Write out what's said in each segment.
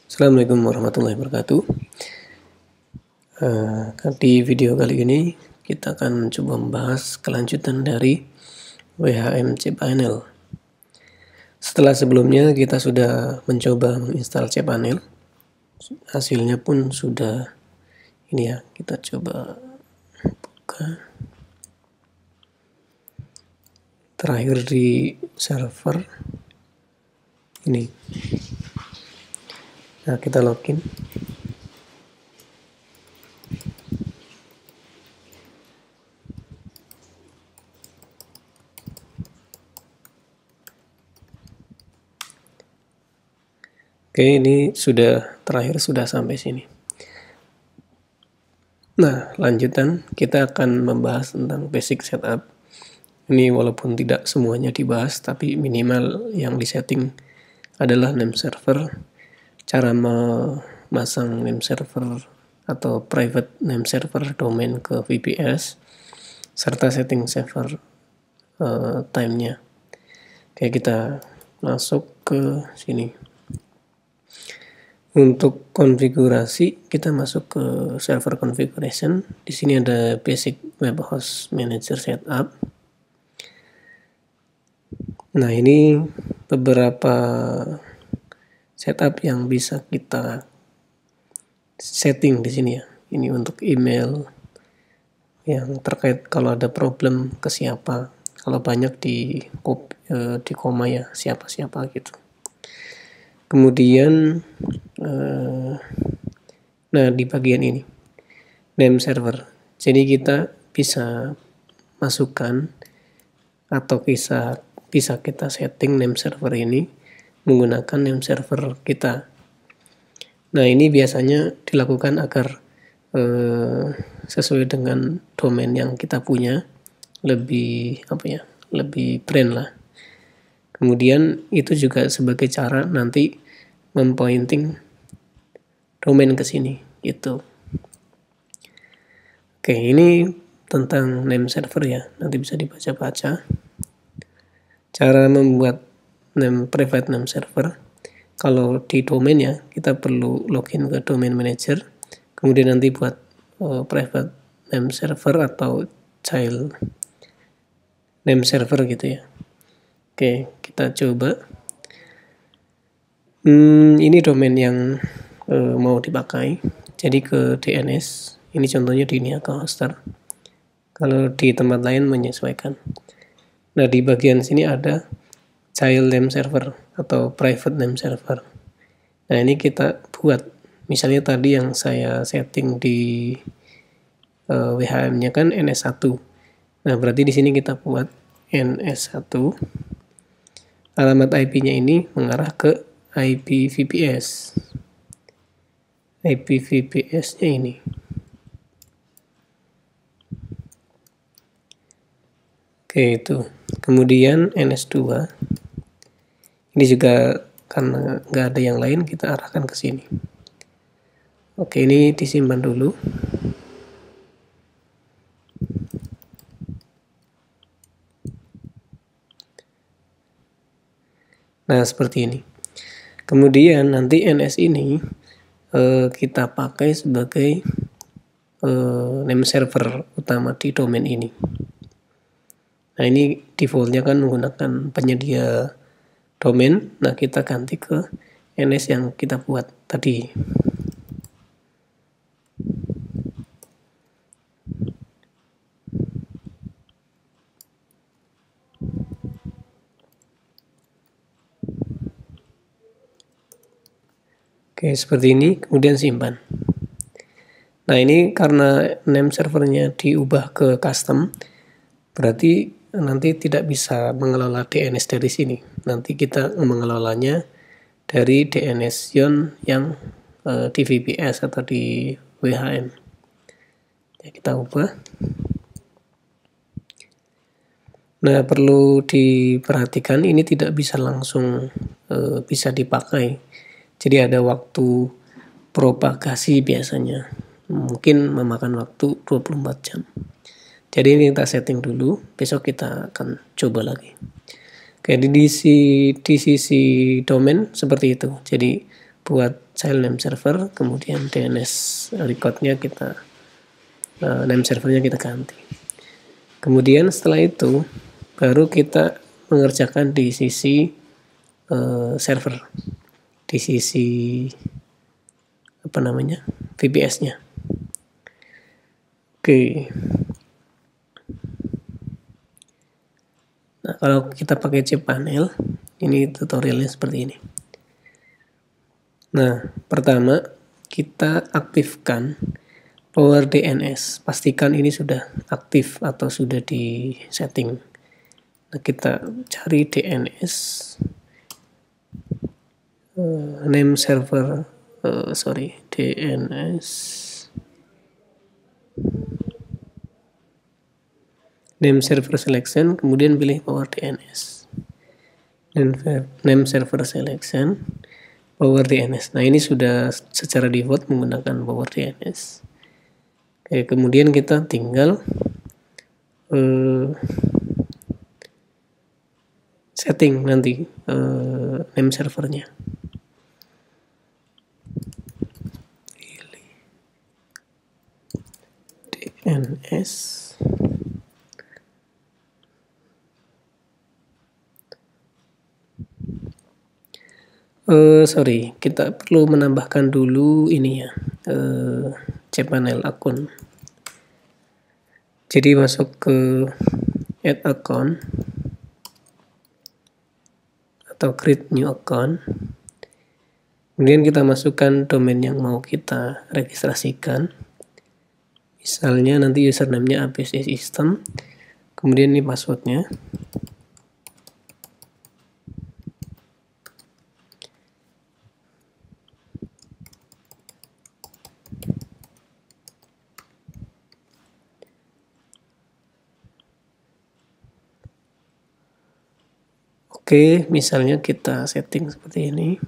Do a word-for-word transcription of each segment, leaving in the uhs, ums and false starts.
Assalamualaikum warahmatullahi wabarakatuh. Uh, di video kali ini kita akan coba membahas kelanjutan dari W H M cPanel. Setelah sebelumnya kita sudah mencoba menginstal cPanel, hasilnya pun sudah ini ya, kita coba buka. Terakhir di server ini. Nah, kita login. Oke, ini sudah terakhir sudah sampai sini. Nah, lanjutan kita akan membahas tentang basic setup. Ini walaupun tidak semuanya dibahas, tapi minimal yang disetting adalah name server, cara memasang name server atau private name server domain ke V P S, serta setting server uh, time-nya. Oke, kita masuk ke sini. Untuk konfigurasi, kita masuk ke server configuration. Di sini ada basic web host manager setup. Nah, ini beberapa setup yang bisa kita setting di sini ya. Ini untuk email yang terkait kalau ada problem ke siapa. Kalau banyak di di koma ya, siapa-siapa gitu. Kemudian eh, nah di bagian ini name server. Jadi kita bisa masukkan atau bisa bisa kita setting name server ini menggunakan name server kita. Nah, ini biasanya dilakukan agar eh, sesuai dengan domain yang kita punya, lebih apa ya, lebih brand lah. Kemudian itu juga sebagai cara nanti mempointing domain ke sini gitu. Oke, ini tentang name server ya, nanti bisa dibaca-baca. Cara membuat name private name server, kalau di domain ya kita perlu login ke domain manager, kemudian nanti buat uh, private name server atau child name server gitu ya. Oke, kita coba. Hmm, ini domain yang uh, mau dipakai. Jadi ke D N S, ini contohnya di Niaga Hoster. Kalau di tempat lain menyesuaikan. Nah, di bagian sini ada child name server atau private name server. Nah, ini kita buat. Misalnya tadi yang saya setting di uh, W H M-nya kan N S satu. Nah, berarti di sini kita buat N S satu. Alamat I P-nya ini mengarah ke I P V P S. I P V P S-nya ini. Oke, itu. Kemudian N S dua. Ini juga karena nggak ada yang lain, kita arahkan ke sini. Oke, ini disimpan dulu. Nah, seperti ini. Kemudian nanti N S ini eh, kita pakai sebagai eh, name server utama di domain ini. Nah, ini defaultnya kan menggunakan penyedia domain. Nah, kita ganti ke N S yang kita buat tadi. Oke, seperti ini, kemudian simpan. Nah, ini karena name servernya diubah ke custom, berarti nanti tidak bisa mengelola D N S dari sini. Nanti kita mengelolanya dari D N S zone yang uh, di V P S atau di W H M. Ya, kita ubah. Nah, perlu diperhatikan ini tidak bisa langsung uh, bisa dipakai. Jadi ada waktu propagasi biasanya. Mungkin memakan waktu dua puluh empat jam. Jadi ini kita setting dulu, besok kita akan coba lagi. Oke, di sisi, di sisi domain seperti itu. Jadi buat child name server, kemudian D N S recordnya kita uh, name servernya kita ganti. Kemudian setelah itu baru kita mengerjakan di sisi uh, server, di sisi apa namanya V P S-nya. Oke. Nah, kalau kita pakai cPanel, ini tutorialnya seperti ini. Nah, pertama kita aktifkan Power D N S. Pastikan ini sudah aktif atau sudah di setting. Nah, kita cari D N S uh, name server, uh, sorry, D N S name server selection, kemudian pilih Power D N S. Name server selection, Power D N S. Nah, ini sudah secara default menggunakan Power D N S. Oke, kemudian kita tinggal uh, setting nanti uh, name servernya. Pilih D N S. Uh, sorry, kita perlu menambahkan dulu ini ya, uh, cPanel akun. Jadi masuk ke add account atau create new account. Kemudian kita masukkan domain yang mau kita registrasikan. Misalnya nanti username-nya A B C System. Kemudian ini passwordnya. Oke, misalnya kita setting seperti ini.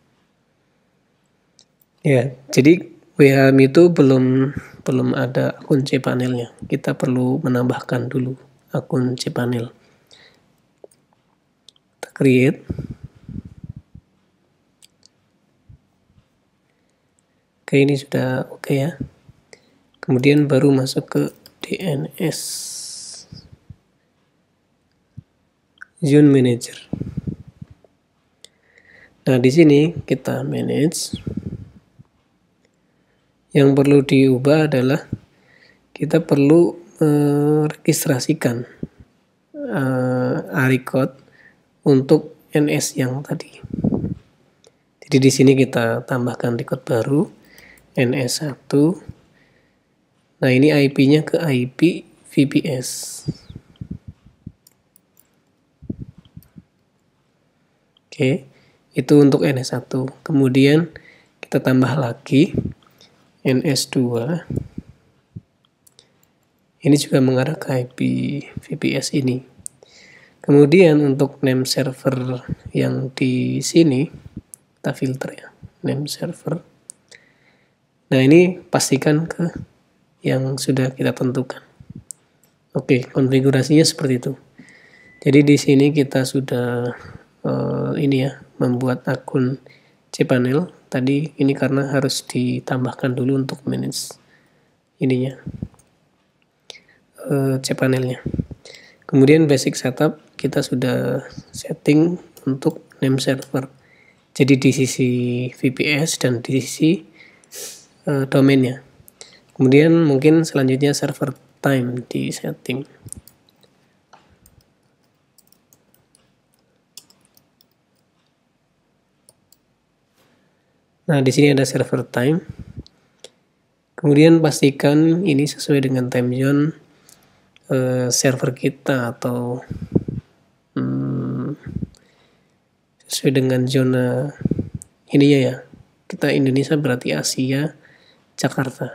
Ya, jadi W H M itu belum belum ada akun cPanelnya. Kita perlu menambahkan dulu akun cPanel. Kita create. Oke, ini sudah oke ya. Kemudian baru masuk ke D N S Zone Manager. Nah, di sini kita manage. Yang perlu diubah adalah kita perlu meregistrasikan uh, A-record untuk N S yang tadi. Jadi di sini kita tambahkan record baru N S satu. Nah, ini I P-nya ke I P V P S. Oke, itu untuk N S satu. Kemudian kita tambah lagi N S dua. Ini juga mengarah ke I P V P S ini. Kemudian untuk name server yang di sini kita filter ya, name server. Nah, ini pastikan ke yang sudah kita tentukan. Oke, konfigurasinya seperti itu. Jadi di sini kita sudah Uh, ini ya, membuat akun cPanel tadi. Ini karena harus ditambahkan dulu untuk manage ininya uh, cPanelnya. Kemudian basic setup kita sudah setting untuk name server. Jadi di sisi V P S dan di sisi uh, domainnya. Kemudian mungkin selanjutnya server time di setting. Nah, di sini ada server time. Kemudian pastikan ini sesuai dengan time zone eh, server kita atau hmm, sesuai dengan zona ininya ya. Kita Indonesia berarti Asia, Jakarta.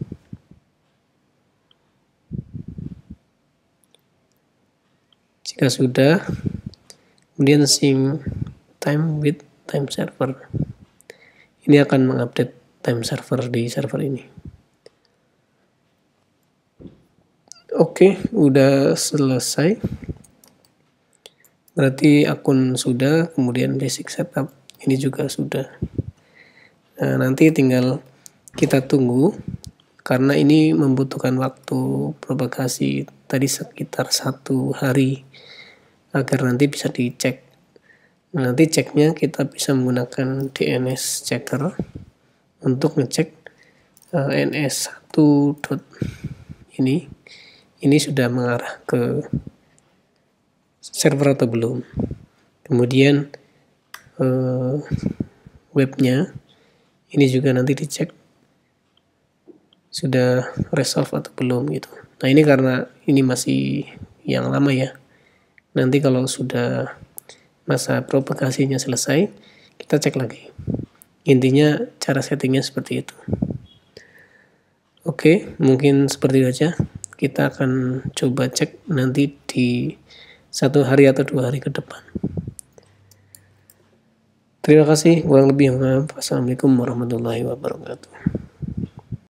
Jika sudah, kemudian sync time with time server. Ini akan mengupdate time server di server ini. Oke, udah selesai. Berarti akun sudah, kemudian basic setup ini juga sudah. Nah, nanti tinggal kita tunggu, karena ini membutuhkan waktu propagasi tadi sekitar satu hari agar nanti bisa dicek. Nah, nanti ceknya kita bisa menggunakan D N S checker untuk ngecek uh, N S satu dot ini ini sudah mengarah ke server atau belum. Kemudian uh, webnya ini juga nanti dicek sudah resolve atau belum gitu. Nah, ini karena ini masih yang lama ya. Nanti kalau sudah masa propagasinya selesai, kita cek lagi. Intinya cara settingnya seperti itu. Oke, mungkin seperti itu aja. Kita akan coba cek nanti di satu hari atau dua hari ke depan. Terima kasih, kurang lebih maaf. Assalamualaikum warahmatullahi wabarakatuh.